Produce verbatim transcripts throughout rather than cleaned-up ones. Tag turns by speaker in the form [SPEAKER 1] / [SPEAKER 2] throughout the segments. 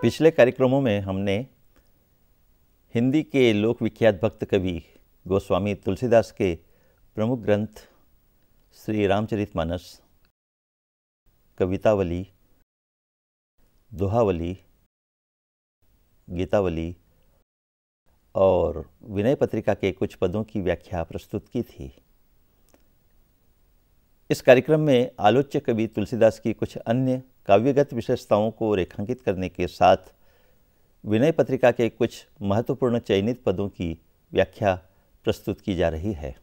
[SPEAKER 1] पिछले कार्यक्रमों में हमने हिंदी के लोक विख्यात भक्त कवि गोस्वामी तुलसीदास के प्रमुख ग्रंथ श्री रामचरितमानस, कवितावली, दोहावली, गीतावली और विनय पत्रिका के कुछ पदों की व्याख्या प्रस्तुत की थी। इस कार्यक्रम में आलोच्य कवि तुलसीदास की कुछ अन्य काव्यगत विशेषताओं को रेखांकित करने के साथ विनय पत्रिका के कुछ महत्वपूर्ण चयनित पदों की व्याख्या प्रस्तुत की जा रही है।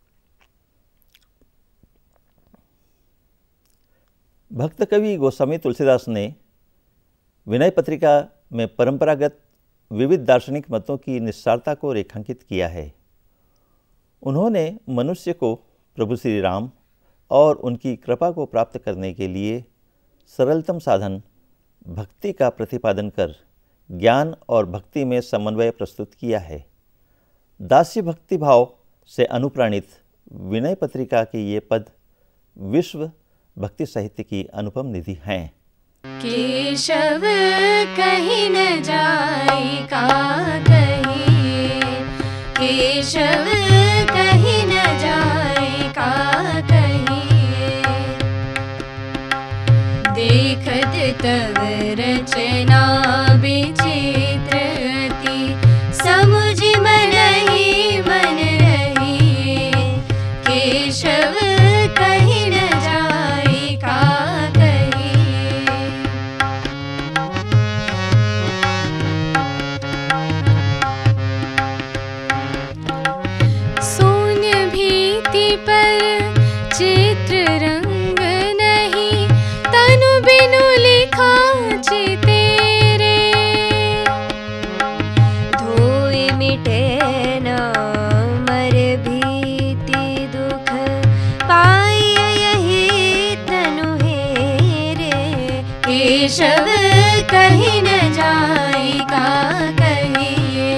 [SPEAKER 1] भक्त कवि गोस्वामी तुलसीदास ने विनय पत्रिका में परंपरागत विविध दार्शनिक मतों की निस्सारता को रेखांकित किया है। उन्होंने मनुष्य को प्रभु श्री राम और उनकी कृपा को प्राप्त करने के लिए सरलतम साधन भक्ति का प्रतिपादन कर ज्ञान और भक्ति में समन्वय प्रस्तुत किया है। दास्य भक्ति भाव से अनुप्राणित विनय पत्रिका के ये पद विश्व भक्ति साहित्य की अनुपम निधि हैं।
[SPEAKER 2] केशव कहीं न जाए का कहिए, केशव कहीं न जाए का कहिए, देखत तव रचना विचित्र अति, समुझ मन ही मन रहिए, केशव कहीं न जाए का कहिए। शून्य भीति पर चित्र रंग नहीं, तनु बिनु लिखा चितेरे, धोए मिटे न मर भीति दुख, पाई यही तनु हेरे, केशव कहीं न जाए का कहिए।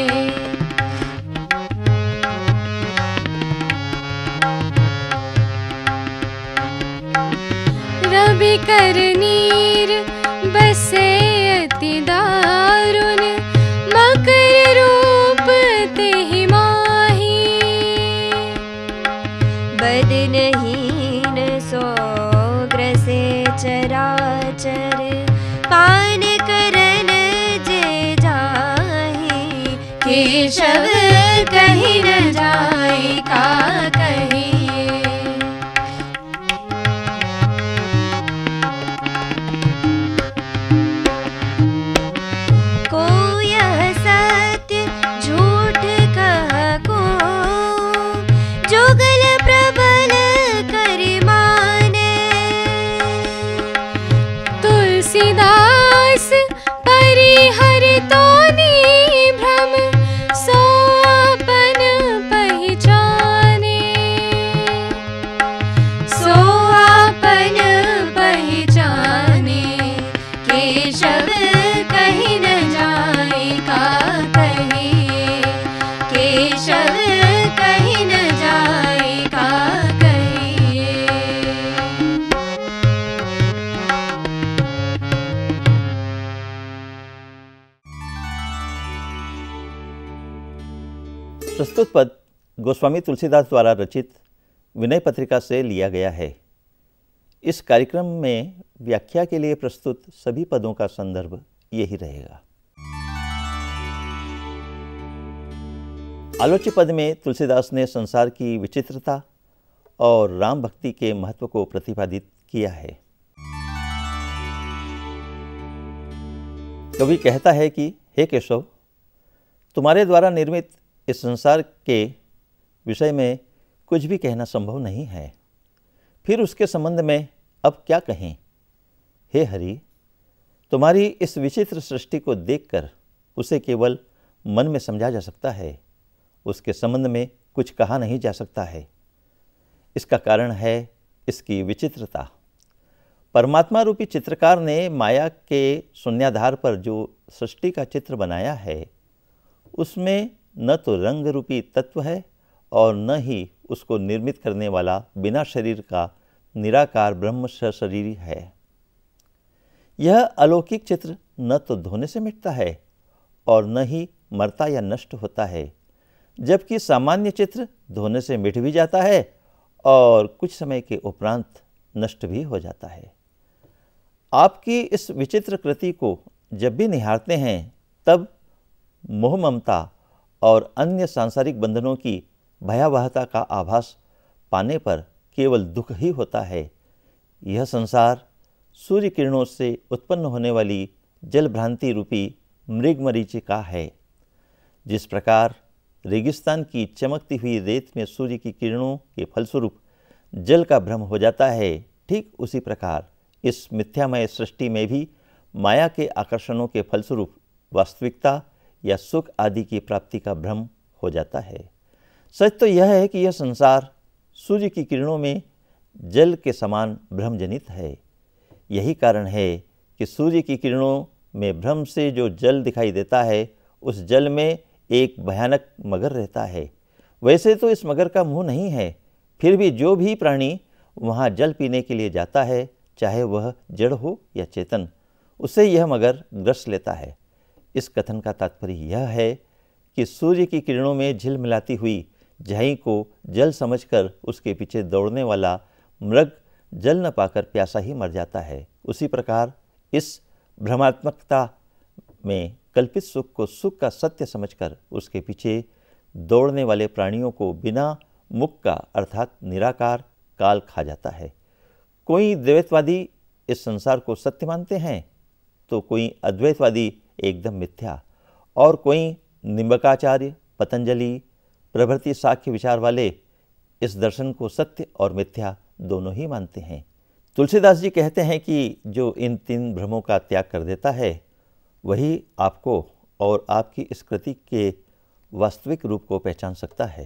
[SPEAKER 2] रवि कर नीर बसे अति दारुण, मकर रूप तेहि माही, बदनहीन सो ग्रसे चराचर, पान करन जे जाहि, केशव कहीं न जाए का कहिए। को यह सत्य झूठ कह को, जुगल प्रबल कर माने, तुलसीदास परिहर तो नी भ्रम, सो अपन पहचाने, सो अपन पहचाने, केशव कहीं न जाए का कहिए, केशव कहीं न जाए का कहिए।
[SPEAKER 1] प्रस्तुत पद गोस्वामी तुलसीदास द्वारा रचित विनय पत्रिका से लिया गया है। इस कार्यक्रम में व्याख्या के लिए प्रस्तुत सभी पदों का संदर्भ यही रहेगा। आलोच्य पद में तुलसीदास ने संसार की विचित्रता और राम भक्ति के महत्व को प्रतिपादित किया है। कवि कहता है कि हे केशव, तुम्हारे द्वारा निर्मित इस संसार के विषय में कुछ भी कहना संभव नहीं है, फिर उसके संबंध में अब क्या कहें। हे हरि, तुम्हारी इस विचित्र सृष्टि को देखकर उसे केवल मन में समझा जा सकता है, उसके संबंध में कुछ कहा नहीं जा सकता है। इसका कारण है इसकी विचित्रता। परमात्मा रूपी चित्रकार ने माया के शून्याधार पर जो सृष्टि का चित्र बनाया है, उसमें न तो रंग रूपी तत्व है और न ही उसको निर्मित करने वाला बिना शरीर का निराकार ब्रह्म सशरीरी है। यह अलौकिक चित्र न तो धोने से मिटता है और न ही मरता या नष्ट होता है, जबकि सामान्य चित्र धोने से मिट भी जाता है और कुछ समय के उपरांत नष्ट भी हो जाता है। आपकी इस विचित्र कृति को जब भी निहारते हैं तब मोह ममता और अन्य सांसारिक बंधनों की भयावहता का आभास पाने पर केवल दुख ही होता है। यह संसार सूर्य किरणों से उत्पन्न होने वाली जल भ्रांति रूपी मृगमरीचिका है। जिस प्रकार रेगिस्तान की चमकती हुई रेत में सूर्य की किरणों के फलस्वरूप जल का भ्रम हो जाता है, ठीक उसी प्रकार इस मिथ्यामय सृष्टि में भी माया के आकर्षणों के फलस्वरूप वास्तविकता या सुख आदि की प्राप्ति का भ्रम हो जाता है। सच तो यह है कि यह संसार सूर्य की किरणों में जल के समान भ्रमजनित है। यही कारण है कि सूर्य की किरणों में भ्रम से जो जल दिखाई देता है, उस जल में एक भयानक मगर रहता है। वैसे तो इस मगर का मुंह नहीं है, फिर भी जो भी प्राणी वहाँ जल पीने के लिए जाता है, चाहे वह जड़ हो या चेतन, उसे यह मगर ग्रस लेता है। इस कथन का तात्पर्य यह है कि सूर्य की किरणों में झिलमिलाती हुई झाई को जल समझकर उसके पीछे दौड़ने वाला मृग जल न पाकर प्यासा ही मर जाता है। उसी प्रकार इस भ्रमात्मकता में कल्पित सुख को सुख का सत्य समझकर उसके पीछे दौड़ने वाले प्राणियों को बिना मुख का अर्थात निराकार काल खा जाता है। कोई द्वैतवादी इस संसार को सत्य मानते हैं तो कोई अद्वैतवादी एकदम मिथ्या, और कोई निम्बकाचार्य, पतंजलि प्रभृति साख्य विचार वाले इस दर्शन को सत्य और मिथ्या दोनों ही मानते हैं। तुलसीदास जी कहते हैं कि जो इन तीन भ्रमों का त्याग कर देता है वही आपको और आपकी इस कृति के वास्तविक रूप को पहचान सकता है।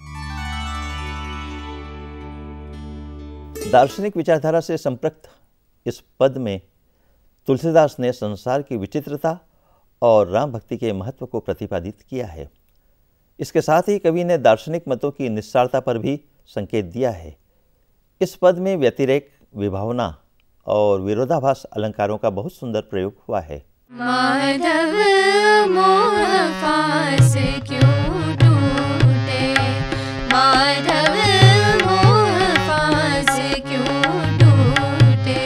[SPEAKER 1] दार्शनिक विचारधारा से संपृक्त इस पद में तुलसीदास ने संसार की विचित्रता और राम भक्ति के महत्व को प्रतिपादित किया है। इसके साथ ही कवि ने दार्शनिक मतों की निस्सारता पर भी संकेत दिया है। इस पद में व्यतिरेक, विभावना और विरोधाभास अलंकारों का बहुत सुंदर प्रयोग हुआ है।
[SPEAKER 2] माधव मोह फास क्यों टूटे, माधव मोह फास क्यों टूटे,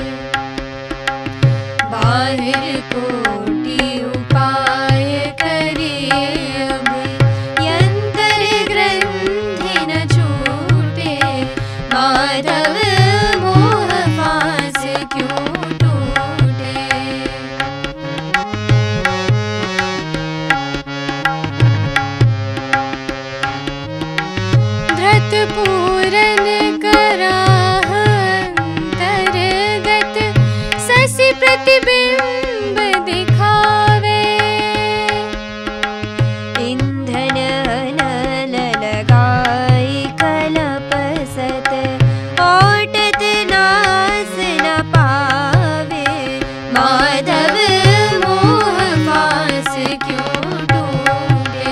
[SPEAKER 2] बाहर कोटि उपाय करिए अब यंतर ग्रंथि न छूटे, माधव मोह फास क्यों टूटे। पूरन कराह अंतर्गत शशि प्रतिबिंब दिखावे, ईंधन अनल लगाई कलप सत ओटत नास न पावे, माधव मोह फास क्यों टूटे।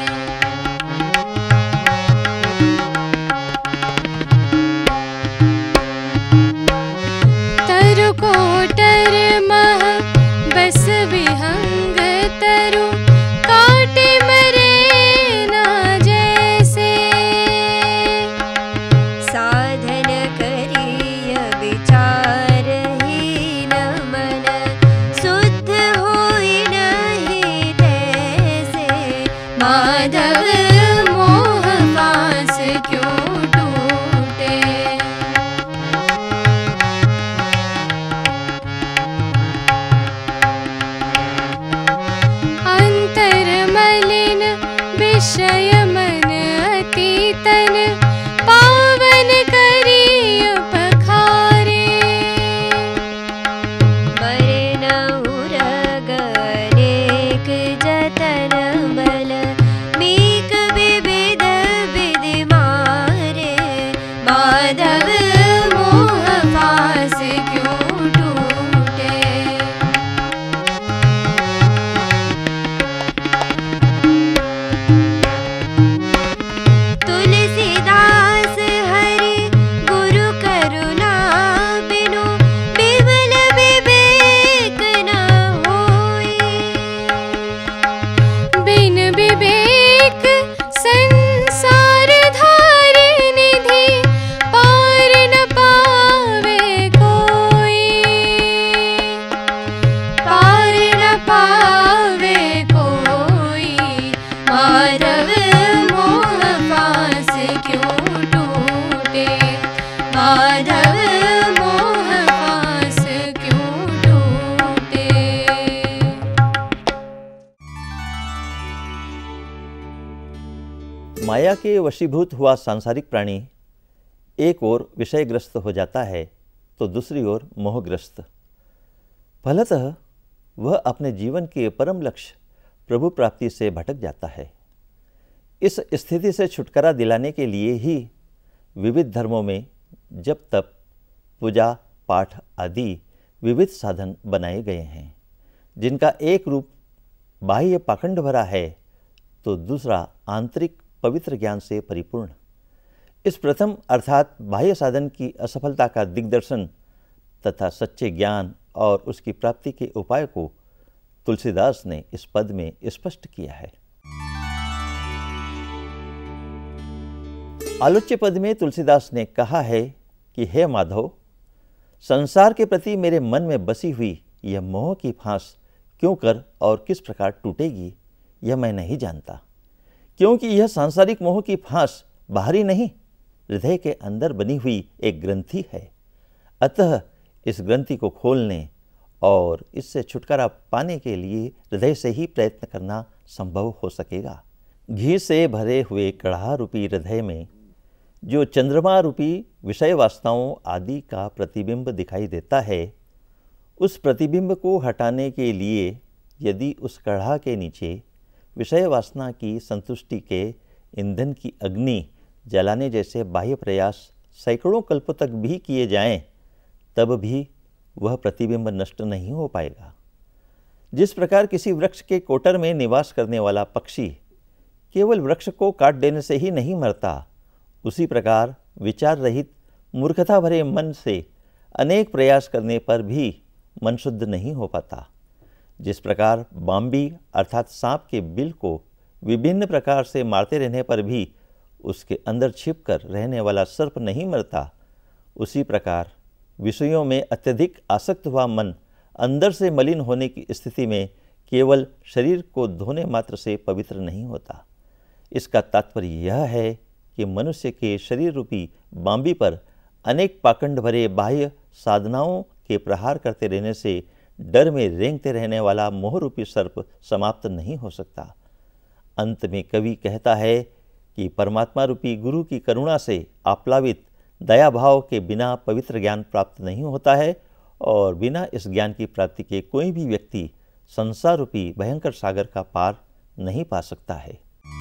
[SPEAKER 2] कोटर मह बस विहंग तरु काटे मरे ना जैसे, साधन करिय विचार ही न मन शुद्ध होई नहीं तैसे, माधव मोह फास क्यों टूटे। विषय मन अतीतन पावन करिय पखारे, मरे न उरग अनेक जतन बल मीक विविध विधि मारे, माधव मोह फास क्यों टूटे।
[SPEAKER 1] माया के वशीभूत हुआ सांसारिक प्राणी एक ओर विषयग्रस्त हो जाता है तो दूसरी ओर मोहग्रस्त। फलतः वह अपने जीवन के परम लक्ष्य प्रभु प्राप्ति से भटक जाता है। इस स्थिति से छुटकारा दिलाने के लिए ही विविध धर्मों में जप तप पूजा पाठ आदि विविध साधन बनाए गए हैं, जिनका एक रूप बाह्य पाखंड भरा है तो दूसरा आंतरिक पवित्र ज्ञान से परिपूर्ण। इस प्रथम अर्थात बाह्य साधन की असफलता का दिग्दर्शन तथा सच्चे ज्ञान और उसकी प्राप्ति के उपाय को तुलसीदास ने इस पद में स्पष्ट किया है। आलोच्य पद में तुलसीदास ने कहा है कि हे माधव, संसार के प्रति मेरे मन में बसी हुई यह मोह की फांस क्यों कर और किस प्रकार टूटेगी यह मैं नहीं जानता, क्योंकि यह सांसारिक मोह की फांस बाहरी नहीं, हृदय के अंदर बनी हुई एक ग्रंथि है। अतः इस ग्रंथि को खोलने और इससे छुटकारा पाने के लिए हृदय से ही प्रयत्न करना संभव हो सकेगा। घी से भरे हुए कढ़ा रूपी हृदय में जो चंद्रमा रूपी विषय वासनाओं आदि का प्रतिबिंब दिखाई देता है, उस प्रतिबिंब को हटाने के लिए यदि उस कढ़ा के नीचे विषय वासना की संतुष्टि के ईंधन की अग्नि जलाने जैसे बाह्य प्रयास सैकड़ों कल्पों तक भी किए जाएं, तब भी वह प्रतिबिंब नष्ट नहीं हो पाएगा। जिस प्रकार किसी वृक्ष के कोटर में निवास करने वाला पक्षी केवल वृक्ष को काट देने से ही नहीं मरता, उसी प्रकार विचार रहित मूर्खता भरे मन से अनेक प्रयास करने पर भी मन शुद्ध नहीं हो पाता। जिस प्रकार बाम्बी अर्थात सांप के बिल को विभिन्न प्रकार से मारते रहने पर भी उसके अंदर छिपकर रहने वाला सर्प नहीं मरता, उसी प्रकार विषयों में अत्यधिक आसक्त हुआ मन अंदर से मलिन होने की स्थिति में केवल शरीर को धोने मात्र से पवित्र नहीं होता। इसका तात्पर्य यह है कि मनुष्य के शरीर रूपी बाम्बी पर अनेक पाखंड भरे बाह्य साधनाओं के प्रहार करते रहने से डर में रेंगते रहने वाला मोह रूपी सर्प समाप्त नहीं हो सकता। अंत में कवि कहता है कि परमात्मा रूपी गुरु की करुणा से आप्लावित दया भाव के बिना पवित्र ज्ञान प्राप्त नहीं होता है, और बिना इस ज्ञान की प्राप्ति के कोई भी व्यक्ति संसार रूपी भयंकर सागर का पार नहीं पा सकता है।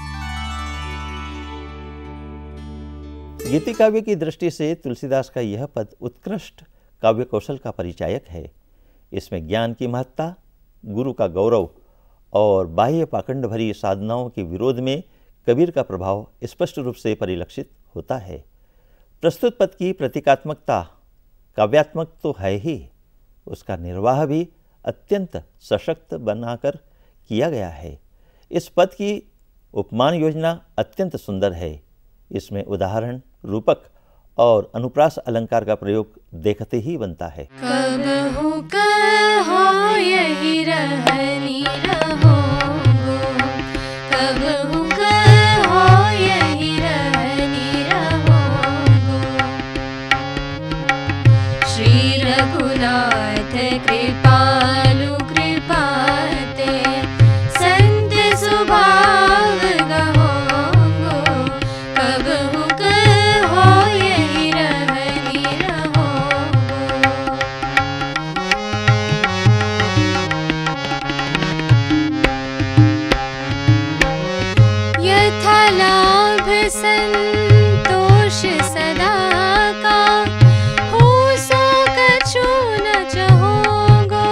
[SPEAKER 1] गीति काव्य की दृष्टि से तुलसीदास का यह पद उत्कृष्ट काव्य कौशल का परिचायक है। इसमें ज्ञान की महत्ता, गुरु का गौरव और बाह्य पाखंड भरी साधनाओं के विरोध में कबीर का प्रभाव स्पष्ट रूप से परिलक्षित होता है। प्रस्तुत पद की प्रतीकात्मकता काव्यात्मक तो है ही, उसका निर्वाह भी अत्यंत सशक्त बनाकर किया गया है। इस पद की उपमान योजना अत्यंत सुंदर है। इसमें उदाहरण, रूपक और अनुप्रास अलंकार का प्रयोग देखते ही बनता है।
[SPEAKER 2] कबहु कहो यही रहनी रहोगो, कबहु कहो यही रहनी रहोगो। श्री रघुनाथ कृपालु कृपाते संत स्वभाव गहोगो, कबहु कहो यही रहनी रहोगो। यथा लाभ संतोष सदा का, हो सो कछु न चाहोगो।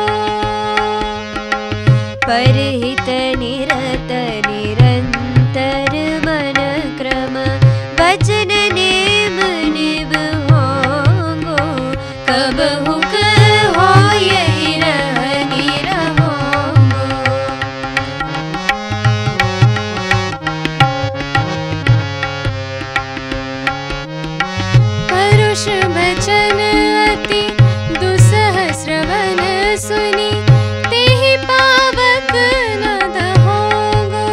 [SPEAKER 2] परहित निरत निरंतर मन क्रम, वचन नेम निभाओगो, कबहु कहो यही रहनी रहोगो। परुष वचन अति दुसह श्रवण सुनी, तेहि पावक न दहोगो।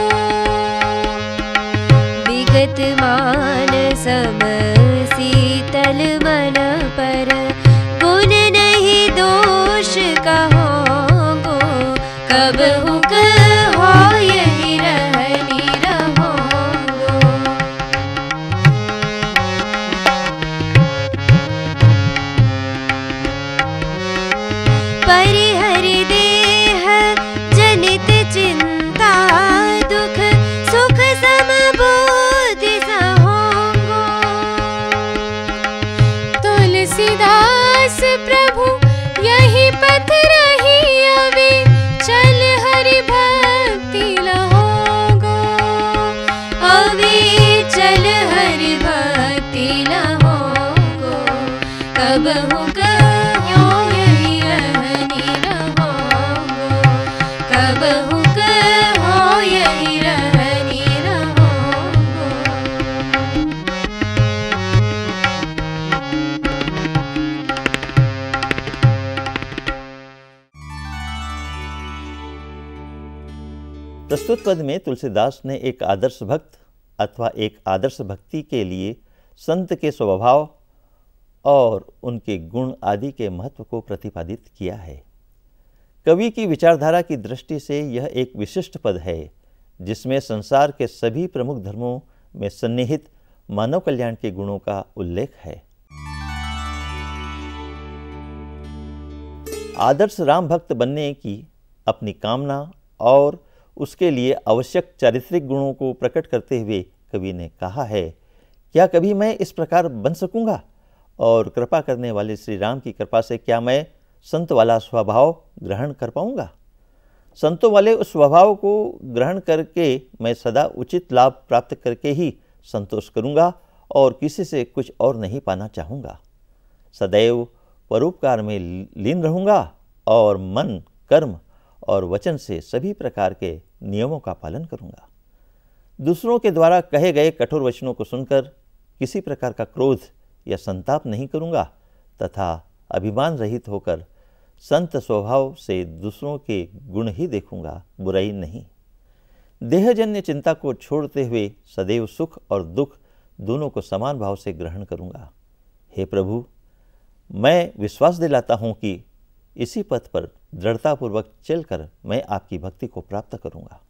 [SPEAKER 2] विगत मान सम शीतल मन पर, गुण नहीं दोष कहोगो, कबहु कहो यही रहनी रहोगो। कबहु कहो यही रहनी रहोगो, कबहु कहो यही रहनी रहोगो।
[SPEAKER 1] प्रस्तुत पद में तुलसीदास ने एक आदर्श भक्त अथवा एक आदर्श भक्ति के लिए संत के स्वभाव और उनके गुण आदि के महत्व को प्रतिपादित किया है। कवि की विचारधारा की दृष्टि से यह एक विशिष्ट पद है जिसमें संसार के सभी प्रमुख धर्मों में सन्निहित मानव कल्याण के गुणों का उल्लेख है। आदर्श राम भक्त बनने की अपनी कामना और उसके लिए आवश्यक चारित्रिक गुणों को प्रकट करते हुए कवि ने कहा है, क्या कभी मैं इस प्रकार बन सकूंगा और कृपा करने वाले श्री राम की कृपा से क्या मैं संत वाला स्वभाव ग्रहण कर पाऊंगा। संतों वाले उस स्वभाव को ग्रहण करके मैं सदा उचित लाभ प्राप्त करके ही संतोष करूंगा और किसी से कुछ और नहीं पाना चाहूँगा। सदैव परोपकार में लीन रहूँगा और मन, कर्म और वचन से सभी प्रकार के नियमों का पालन करूँगा। दूसरों के द्वारा कहे गए कठोर वचनों को सुनकर किसी प्रकार का क्रोध या संताप नहीं करूँगा तथा अभिमान रहित होकर संत स्वभाव से दूसरों के गुण ही देखूँगा, बुराई नहीं। देहजन्य चिंता को छोड़ते हुए सदैव सुख और दुख दोनों को समान भाव से ग्रहण करूँगा। हे प्रभु, मैं विश्वास दिलाता हूँ कि इसी पथ पर दृढ़तापूर्वक चलकर मैं आपकी भक्ति को प्राप्त करूँगा।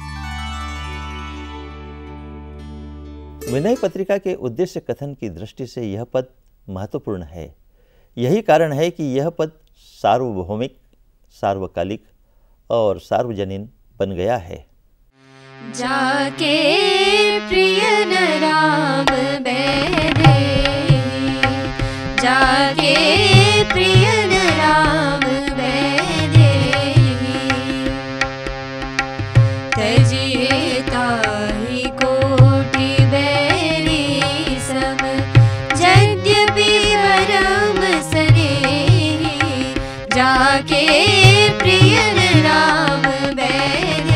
[SPEAKER 1] विनय पत्रिका के उद्देश्य कथन की दृष्टि से यह पद महत्वपूर्ण है। यही कारण है कि यह पद सार्वभौमिक, सार्वकालिक और सार्वजनीन बन गया है।
[SPEAKER 2] जाके प्रिय न राम बैदे, जाके प्रिय न राम बैदे, तजिए ताहि कोटि बैरी सम, यद्यपि परम सनेही, जाके प्रिय न राम बैदे।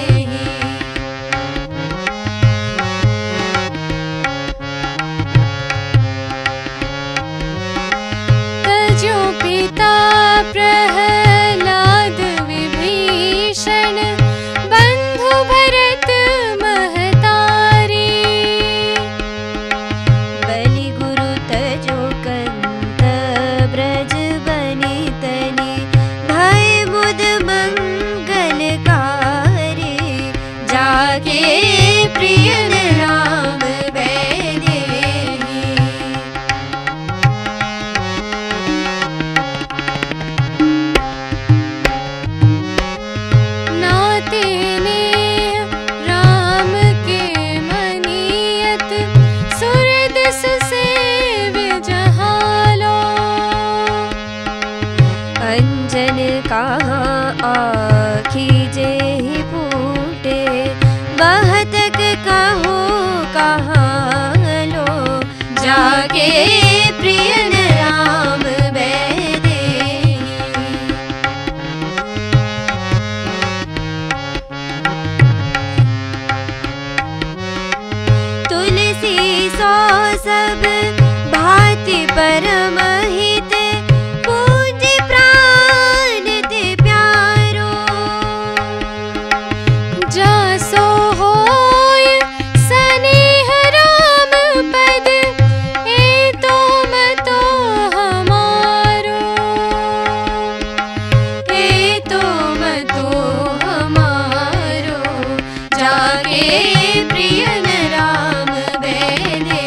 [SPEAKER 2] तजो पिता प्रहलाद विभीषण, बंधु भरत महतारी, बलि गुरु तजो कंत ब्रज बनितनि, भय मुद मंगलकारी, जाके प्रिय न राम बैदे। नाते नेह राम के मनीयत, सुरदिस सेव्य जहालो, अंजन कहाँ आखी जेहि फूटे, बहतक कहो कहाँ लो, जाके प्रिय न राम बैदे। तुलसी सो सब भांति परम हित, पूज्य प्राण ते प्यारो, जासो होय सनेह राम पद, ए तो मतो हमारो, ए तो मतो हमारो, जाके प्रिय न राम बैदे,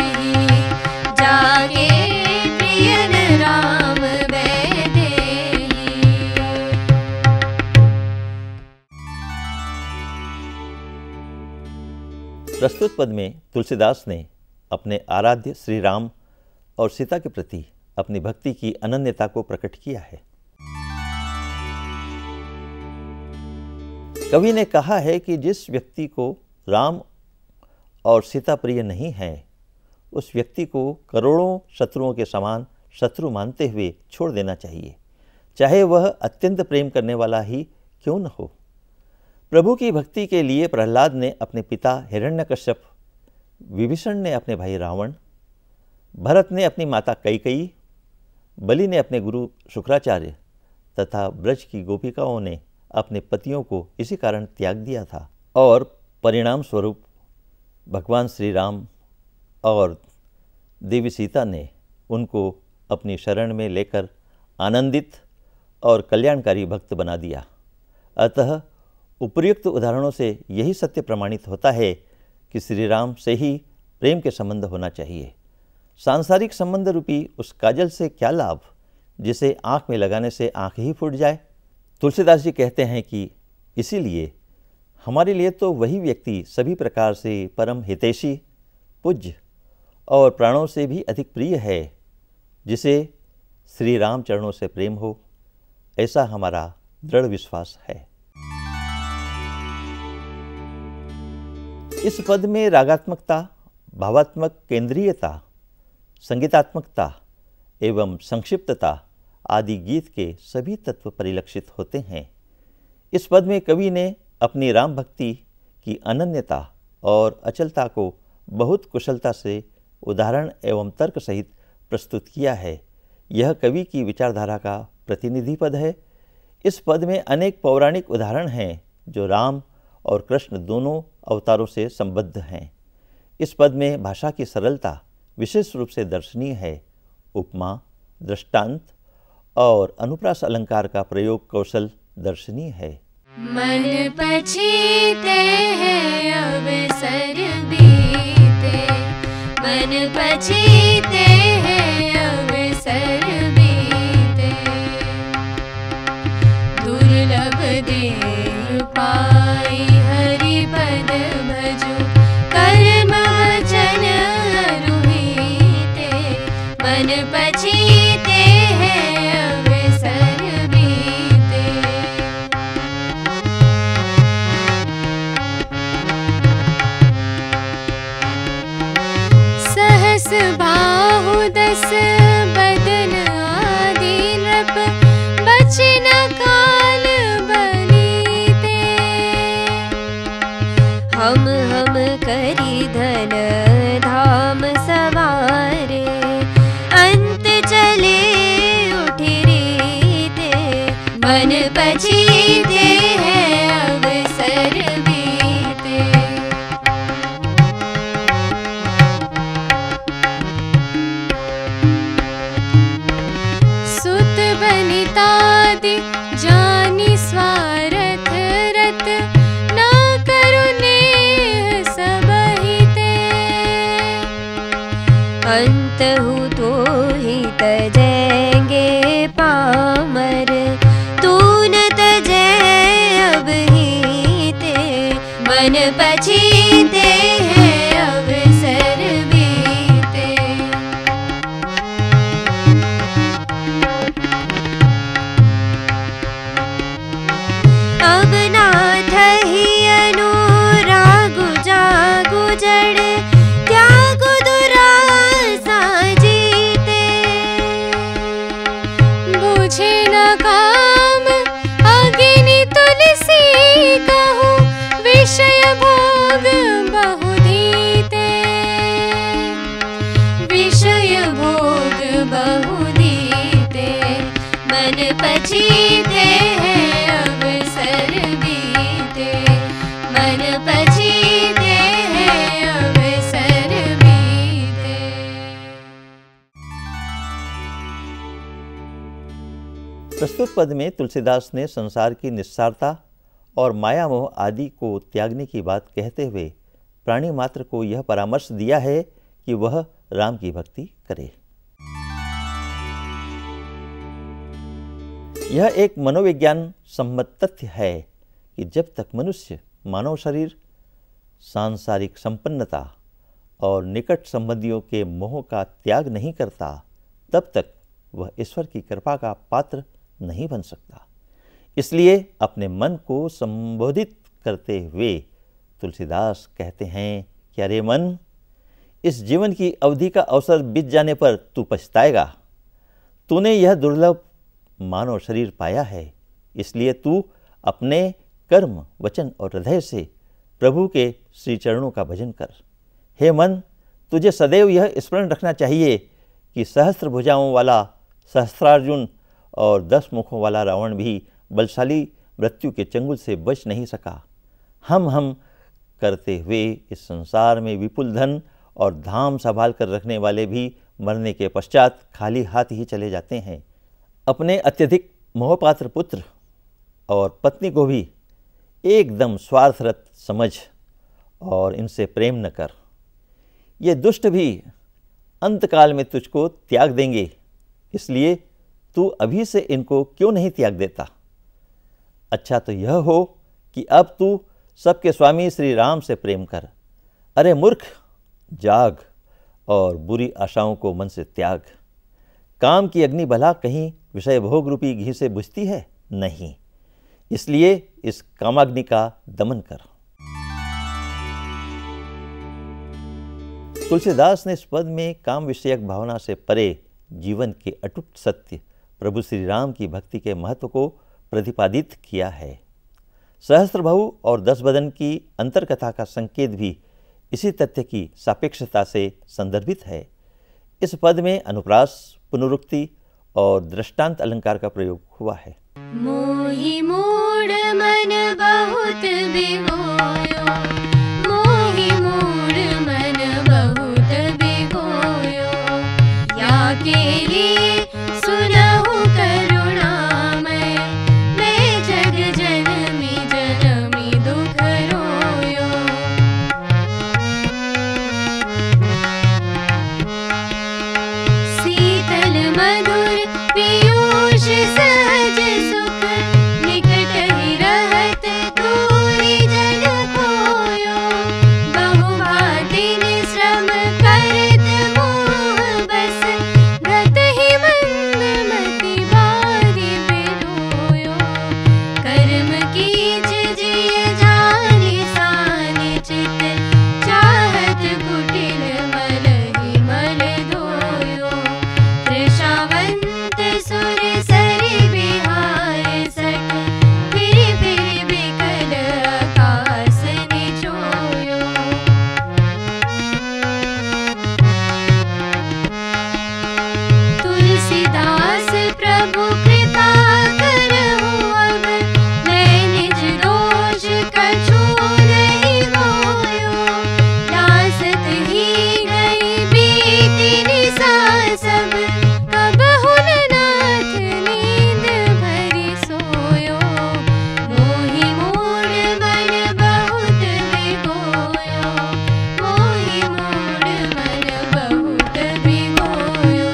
[SPEAKER 2] जाके प्रिय न राम बैदे।
[SPEAKER 1] प्रस्तुत पद में तुलसीदास ने अपने आराध्य श्री राम और सीता के प्रति अपनी भक्ति की अनन्यता को प्रकट किया है। कवि ने कहा है कि जिस व्यक्ति को राम और सीता प्रिय नहीं है, उस व्यक्ति को करोड़ों शत्रुओं के समान शत्रु मानते हुए छोड़ देना चाहिए, चाहे वह अत्यंत प्रेम करने वाला ही क्यों न हो। प्रभु की भक्ति के लिए प्रहलाद ने अपने पिता हिरण्यकश्यप, विभीषण ने अपने भाई रावण, भरत ने अपनी माता कैकेयी, बलि ने अपने गुरु शुक्राचार्य तथा ब्रज की गोपिकाओं ने अपने पतियों को इसी कारण त्याग दिया था, और परिणाम स्वरूप भगवान श्री राम और देवी सीता ने उनको अपनी शरण में लेकर आनंदित और कल्याणकारी भक्त बना दिया। अतः उपर्युक्त उदाहरणों से यही सत्य प्रमाणित होता है कि श्री राम से ही प्रेम के संबंध होना चाहिए। सांसारिक संबंध रूपी उस काजल से क्या लाभ जिसे आँख में लगाने से आँख ही फूट जाए। तुलसीदास जी कहते हैं कि इसीलिए हमारे लिए तो वही व्यक्ति सभी प्रकार से परम हितैषी, पूज्य और प्राणों से भी अधिक प्रिय है जिसे श्री राम चरणों से प्रेम हो, ऐसा हमारा दृढ़ विश्वास है। इस पद में रागात्मकता, भावात्मक केंद्रीयता, संगीतात्मकता एवं संक्षिप्तता आदि गीत के सभी तत्व परिलक्षित होते हैं। इस पद में कवि ने अपनी राम भक्ति की अनन्यता और अचलता को बहुत कुशलता से उदाहरण एवं तर्क सहित प्रस्तुत किया है। यह कवि की विचारधारा का प्रतिनिधि पद है। इस पद में अनेक पौराणिक उदाहरण हैं जो राम और कृष्ण दोनों अवतारों से संबद्ध हैं। इस पद में भाषा की सरलता विशेष रूप से दर्शनीय है। उपमा, दृष्टांत और अनुप्रास अलंकार का प्रयोग कौशल दर्शनीय है।
[SPEAKER 2] मन पछीते हैं अवसर बीते, मन पछीते हैं अवसर बीते, दुर्लभ देव पाई हरि पद भजो, कर्म वचन रुहीते, मन पछीते हैं अवसर बीते। सहस बाहु दस बदन आदि नृप, बचन काल बलीते, हम हम करी धन धाम सवारे, अंत चले उठी रीते, मन पछीते हैं अवसर बीते। सुत बनितादि जानी स्वार्थ रत, ना करुणे सबहिते, अंत हु तो ही तजेंगे पामर, तून तजे अब हीते, मन पछीते हैं अवसर बीते। अब नाथ ही अनुरागु जागु जड़, त्यागु दुरासा जीते, बुझे न काम अग्नि तुलसी कहूँ, विषय भोग बहु दीते, विषय भोग बहु दीते, मन पछीते हैं अवसर बीते, मन पछीते हैं अवसर बीते।
[SPEAKER 1] प्रस्तुत पद में तुलसीदास ने संसार की निस्सारता और माया मोह आदि को त्यागने की बात कहते हुए प्राणी मात्र को यह परामर्श दिया है कि वह राम की भक्ति करे। यह एक मनोविज्ञान सम्मत तथ्य है कि जब तक मनुष्य मानव शरीर, सांसारिक संपन्नता और निकट संबंधियों के मोह का त्याग नहीं करता, तब तक वह ईश्वर की कृपा का पात्र नहीं बन सकता। इसलिए अपने मन को संबोधित करते हुए तुलसीदास कहते हैं कि अरे मन, इस जीवन की अवधि का अवसर बीत जाने पर तू पछताएगा। तूने यह दुर्लभ मानव शरीर पाया है, इसलिए तू अपने कर्म, वचन और हृदय से प्रभु के श्री चरणों का भजन कर। हे मन, तुझे सदैव यह स्मरण रखना चाहिए कि सहस्त्र भुजाओं वाला सहस्त्रार्जुन और दस मुखों वाला रावण भी बलशाली मृत्यु के चंगुल से बच नहीं सका। हम हम करते हुए इस संसार में विपुल धन और धाम संभाल कर रखने वाले भी मरने के पश्चात खाली हाथ ही चले जाते हैं। अपने अत्यधिक मोहपात्र पुत्र और पत्नी को भी एकदम स्वार्थरत समझ और इनसे प्रेम न कर। ये दुष्ट भी अंतकाल में तुझको त्याग देंगे, इसलिए तू अभी से इनको क्यों नहीं त्याग देता? अच्छा तो यह हो कि अब तू सबके स्वामी श्री राम से प्रेम कर। अरे मूर्ख, जाग और बुरी आशाओं को मन से त्याग। काम की अग्नि भला कहीं विषय भोग रूपी घी से बुझती है? नहीं। इसलिए इस कामाग्नि का दमन कर। तुलसीदास ने इस पद में काम विषयक भावना से परे जीवन के अटूट सत्य प्रभु श्री राम की भक्ति के महत्व को प्रतिपादित किया है। सहस्त्रबाहु और दस बदन की अंतरकथा का संकेत भी इसी तथ्य की सापेक्षता से संदर्भित है। इस पद में अनुप्रास, पुनरुक्ति और दृष्टांत अलंकार का प्रयोग हुआ है।
[SPEAKER 2] मोहि मूढ़ मन बहुत बिगोयो, मोहि मूढ़ मन बहुत बिगोयो, या के लिए सुनहु करुणामय, मैं जग जनमी जनमी दुख रोयो। शीतल मधुर पीयूष सहज सुख, निकट ही रहत दूरी जन खोयो, बहुभातिन श्रम करत मोह बस, व्रत ही मंद मति बारी बिलोयो, कर्म कीच जिय जानि सानि चित, चाहत कुटिल मल ही मल धोयो, तृषावंत सुर सरि बिहाय सठ, फिर फिर बिकल आकाश निचोयो। तुलसीदास प्रभु कृपा करहु अब, मैं निज दोष कछु नहीं होयो, दासत ही गई बीती निशा सब, कबहु न नाथ नींद भरी सोयो, मोहि मूढ़ मन बहुत बिगोयो, मोहि मूढ़ मन बहुत बिगोयो।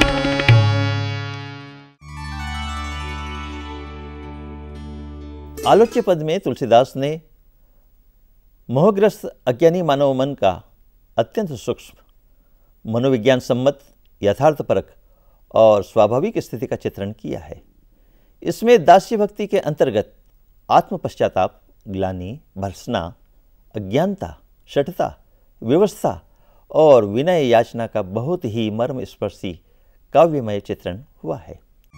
[SPEAKER 1] आलोच्य पद में तुलसीदास ने मोहग्रस्त अज्ञानी मानव मन का अत्यंत सूक्ष्म, मनोविज्ञान सम्मत, यथार्थपरक और स्वाभाविक स्थिति का चित्रण किया है। इसमें दास्य भक्ति के अंतर्गत आत्म पश्चाताप, ग्लानि, भर्त्सना, अज्ञानता, शठता, व्यवस्था और विनय याचना का बहुत ही मर्मस्पर्शी काव्यमय चित्रण हुआ है।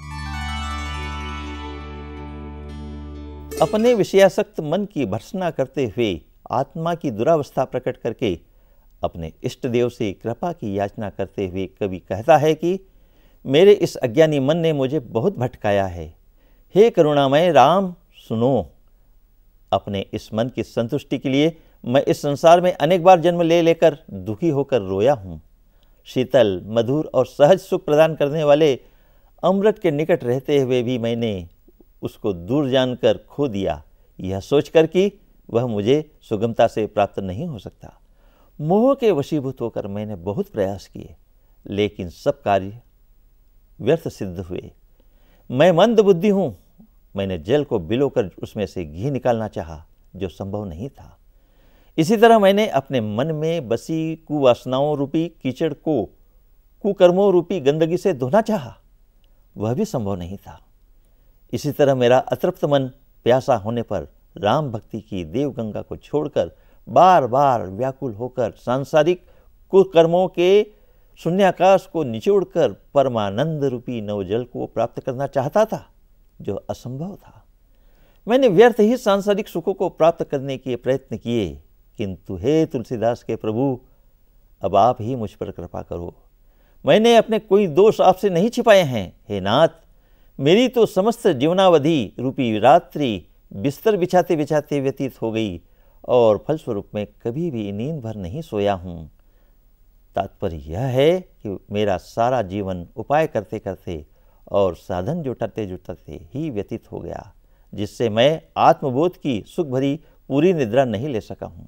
[SPEAKER 1] अपने विषयासक्त मन की भर्त्सना करते हुए आत्मा की दुरावस्था प्रकट करके अपने इष्ट देव से कृपा की याचना करते हुए कवि कहता है कि मेरे इस अज्ञानी मन ने मुझे बहुत भटकाया है। हे करुणामय राम, सुनो। अपने इस मन की संतुष्टि के लिए मैं इस संसार में अनेक बार जन्म ले लेकर दुखी होकर रोया हूँ। शीतल, मधुर और सहज सुख प्रदान करने वाले अमृत के निकट रहते हुए भी मैंने उसको दूर जानकर खो दिया, यह सोचकर कि वह मुझे सुगमता से प्राप्त नहीं हो सकता। मोह के वशीभूत होकर मैंने बहुत प्रयास किए, लेकिन सब कार्य व्यर्थ सिद्ध हुए। मैं मंद बुद्धि हूँ। मैंने जल को बिलोकर उसमें से घी निकालना चाहा, जो संभव नहीं था। इसी तरह मैंने अपने मन में बसी कुवासनाओं रूपी कीचड़ को कुकर्मों रूपी गंदगी से धोना चाहा, वह भी संभव नहीं था। इसी तरह मेरा अतृप्त मन प्यासा होने पर राम भक्ति की देवगंगा को छोड़कर बार बार व्याकुल होकर सांसारिक कुकर्मों के शून्याकाश को निचोड़कर परमानंद रूपी नवजल को प्राप्त करना चाहता था, जो असंभव था। मैंने व्यर्थ ही सांसारिक सुखों को प्राप्त करने के प्रयत्न किए, किंतु हे तुलसीदास के प्रभु, अब आप ही मुझ पर कृपा करो। मैंने अपने कोई दोष आपसे नहीं छिपाए हैं। हे नाथ, मेरी तो समस्त जीवनावधि रूपी रात्रि बिस्तर बिछाते बिछाते व्यतीत हो गई और फलस्वरूप मैं कभी भी नींद भर नहीं सोया हूँ। तात्पर्य यह है कि मेरा सारा जीवन उपाय करते करते और साधन जुटाते जुटाते ही व्यतीत हो गया, जिससे मैं आत्मबोध की सुख भरी पूरी निद्रा नहीं ले सका हूँ।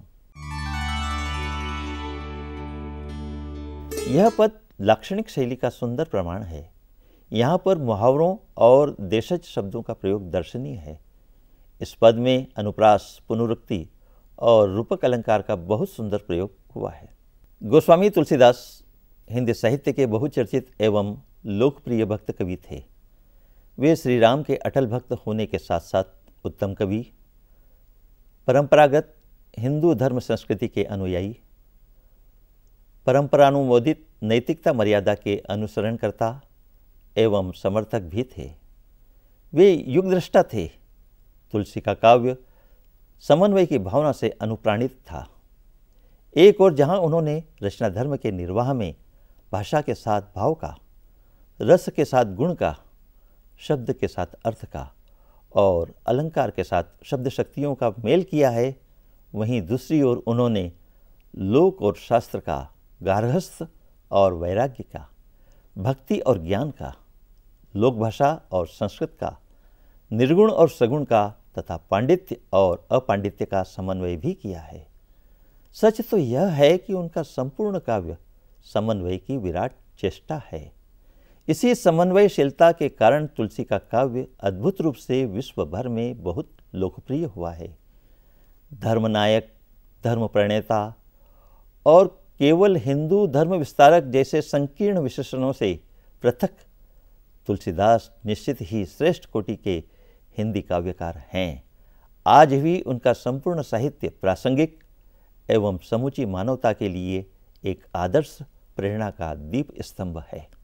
[SPEAKER 1] यह पद लाक्षणिक शैली का सुंदर प्रमाण है। यहाँ पर मुहावरों और देशज शब्दों का प्रयोग दर्शनीय है। इस पद में अनुप्रास, पुनरुक्ति और रूपक अलंकार का बहुत सुंदर प्रयोग हुआ है। गोस्वामी तुलसीदास हिंदी साहित्य के बहुचर्चित एवं लोकप्रिय भक्त कवि थे। वे श्री राम के अटल भक्त होने के साथ साथ उत्तम कवि, परंपरागत हिंदू धर्म संस्कृति के अनुयायी, परंपरानुमोदित नैतिकता मर्यादा के अनुसरणकर्ता एवं समर्थक भी थे। वे युगदृष्टा थे। तुलसी का काव्य समन्वय की भावना से अनुप्राणित था। एक और जहां उन्होंने रचना धर्म के निर्वाह में भाषा के साथ भाव का, रस के साथ गुण का, शब्द के साथ अर्थ का और अलंकार के साथ शब्द शक्तियों का मेल किया है, वहीं दूसरी ओर उन्होंने लोक और शास्त्र का, गार्हस्थ्य और वैराग्य का, भक्ति और ज्ञान का, लोक भाषा और संस्कृत का, निर्गुण और सगुण का तथा पांडित्य और अपांडित्य का समन्वय भी किया है। सच तो यह है कि उनका संपूर्ण काव्य समन्वय की विराट चेष्टा है। इसी समन्वयशीलता के कारण तुलसी का काव्य अद्भुत रूप से विश्व भर में बहुत लोकप्रिय हुआ है। धर्मनायक, धर्म प्रणेता और केवल हिंदू धर्म विस्तारक जैसे संकीर्ण विशेषणों से पृथक तुलसीदास निश्चित ही श्रेष्ठ कोटि के हिंदी काव्यकार हैं। आज भी उनका संपूर्ण साहित्य प्रासंगिक एवं समूची मानवता के लिए एक आदर्श प्रेरणा का दीप स्तंभ है।